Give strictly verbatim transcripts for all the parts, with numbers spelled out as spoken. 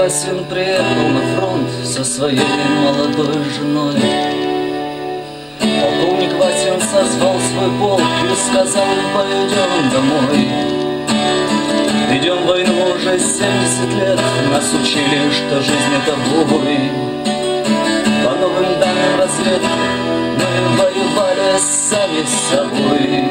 Васин приехал на фронт со своей молодой женой. Полковник Васин созвал свой полк и сказал им: пойдем домой. Ведем войну уже семьдесят лет, нас учили, что жизнь это бой. По новым данным разведки мы воевали сами с собой.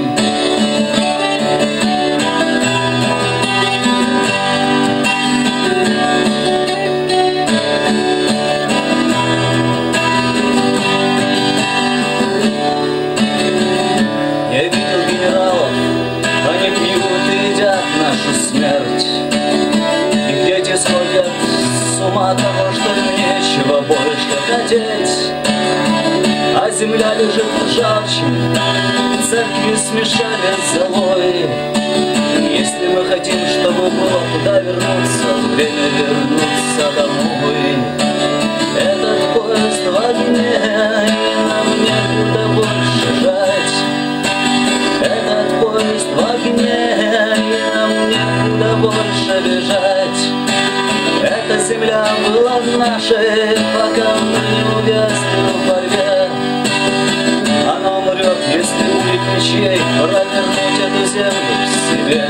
Я видел генералов, они пьют и едят нашу смерть. Их дети сходят с ума от того, что им нечего больше хотеть. А земля лежит ржавчиной, церкви смешали с золой. Если мы хотим, чтобы было куда вернуться, время вернуться домой. Этот поезд в огне, и нам некуда больше жать. Этот поезд в огне, и нам некуда больше бежать. Эта земля была нашей, пока мы не увязли в борьбе. Она умрет, если будет ничей, пора вернуть эту землю к себе.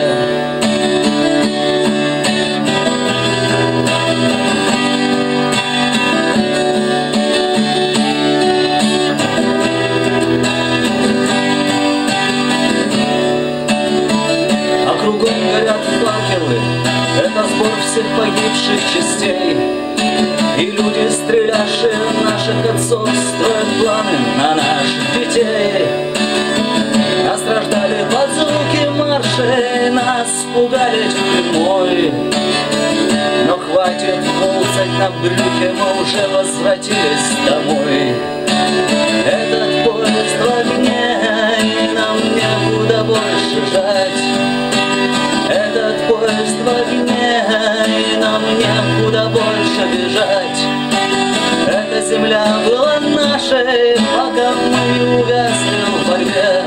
Кругом горят факелы, это сбор всех погибших частей. И люди, стрелявшие наших отцов, строят планы на наших детей. Нас рождали под звуки маршей, нас пугали тюрьмой. Но хватит ползать на брюхе, мы уже возвратились домой. Этот поезд в огне, и нам некуда больше жать. Этот поезд в огне, и нам некуда больше бежать. Эта земля была нашей, пока мы не увязли в борьбе.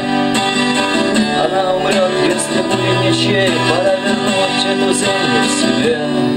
Она умрет, если будет ничей, пора вернуть эту землю себе.